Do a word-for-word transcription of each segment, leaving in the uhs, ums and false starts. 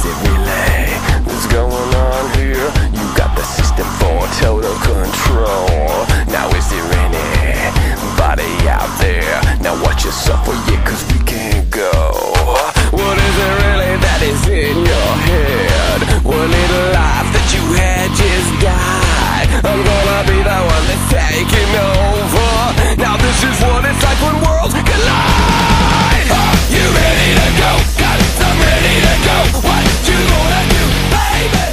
it really? What's going on here? You got the system for total control. Now is there anybody out there? Now watch yourself for you, cause we can't go. What is it really that is in your head? One little life that you had just died. I'm gonna be the one that's taking over. Now this is what it's like when worlds collide. Are you ready to go? Got it, I'm ready to go. What you gonna do, baby,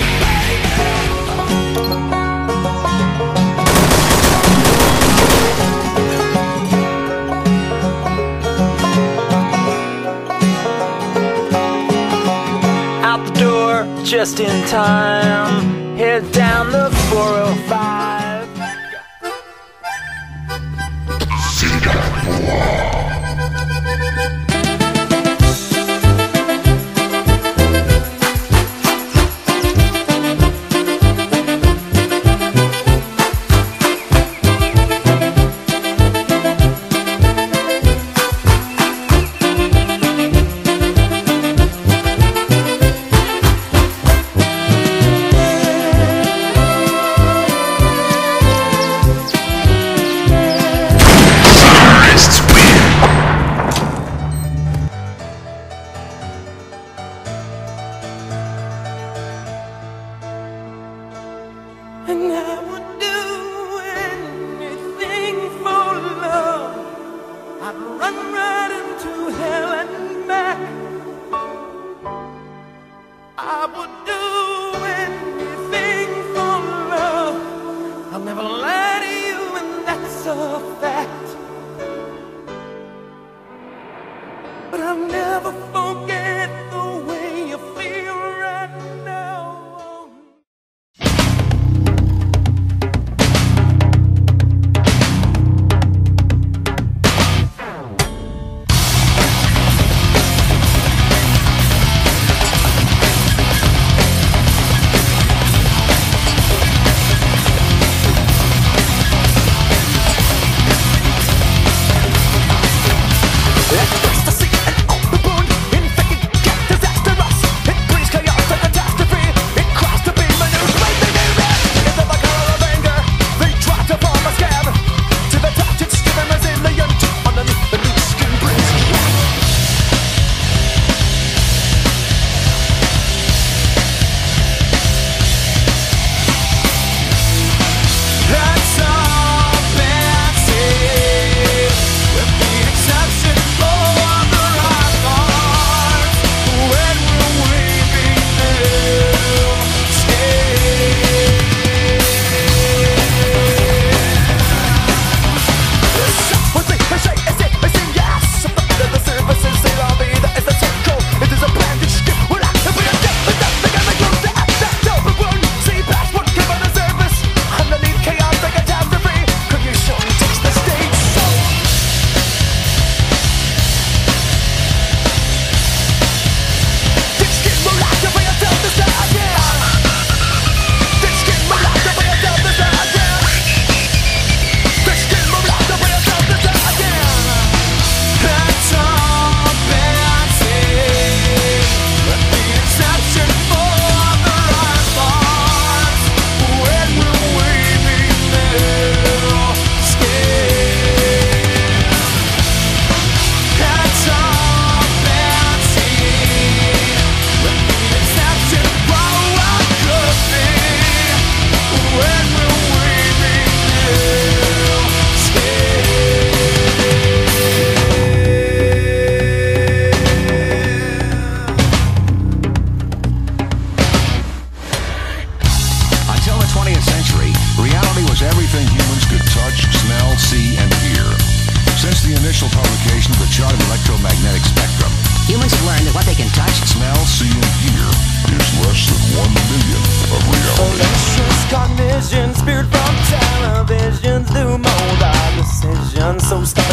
baby? Out the door, just in time. Head down the four oh five. And I would do anything for love. I'd run right into hell and back. I would do anything for love. I'll never lie to you, and that's a fact. But I'll never forget the way you feel right now. Everything humans could touch, smell, see, and hear. Since the initial publication of the chart of electromagnetic spectrum, humans have learned that what they can touch, smell, see, and hear is less than one million of reality. Fallacious cognition, spirit from television, do mold our decisions. So stop